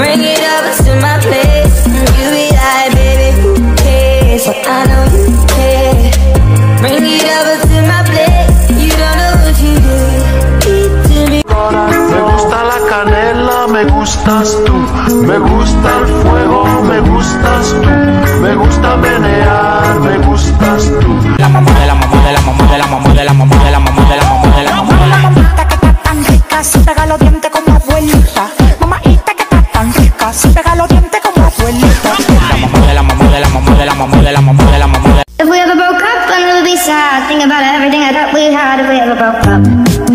Bring it over to my place. You be like, baby, who cares? But I know you care. Bring it over to my place. You don't know what you do to me. Me gusta la canela, me gustas tú. Me gusta el fuego, me gustas tú. Me gusta menear, me gustas tú. La mamá de la mamá de la mamá de la mamá de la mamá de la mamá de la mamá de la mamá de la mamita que está tan rica, si pega los dientes como abuelita. Mamita que está tan rica, si pega los dientes como abuelita. La mamá de la mamá de la mamá de la mamá de la mamá de la mamá de. If we ever broke up, then we'll be sad. Think about everything I thought we had if we ever broke up.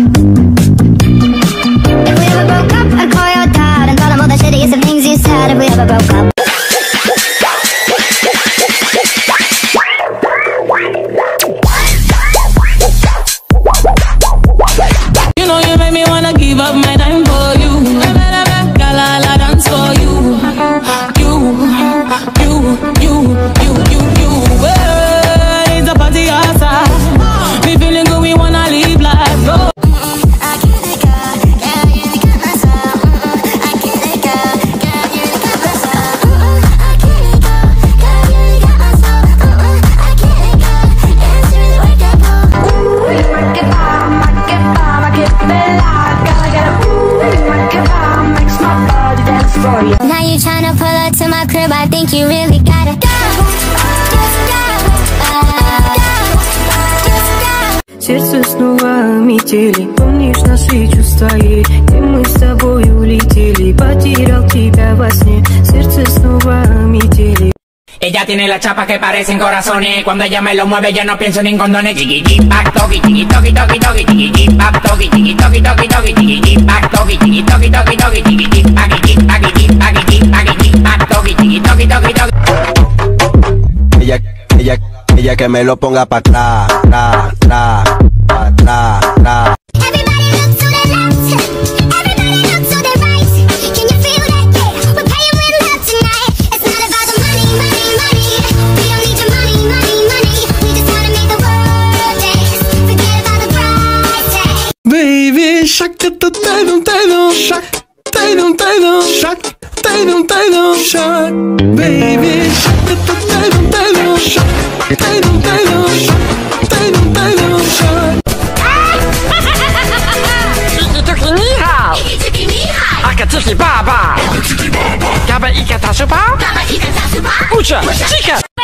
If we ever broke up, I'd call your dad and tell him all the shittiest of things you said if we ever broke up. You know you make me wanna give up my time for you. Girl, I'll dance for you. It's a party outside. We feeling good, we wanna live life. Go. Now you tryna pull up to my crib, I think you really gotta go. Сердце снова метели. Помнишь наши чувства, где мы с тобой улетели? Потерял тебя во сне. Сердце снова метели. Ella tiene la chapa que parecen corazones. Cuando ella me lo mueve yo no pienso ni en condones. Chiqui back toki chiqui toki toki toki chiqui back toki chiqui toki toki toki chiqui back toki chiqui toki toki toki chiqui back toki chiqui toki toki toki. Ella que me lo ponga pa' atrás, tra, tra, pa' atrás, tra. Everybody look to the left, everybody look to the right. Can you feel that? Yeah, we're paying with love tonight. It's not about the money, money, money. We don't need your money, money, money. We just wanna make the world dance. Forget about the price tag. Baby, shark, shark, shark, shark, baby, shark, shark. Akatsuki Baba. Gaba Ikata Super. Ucha, chica.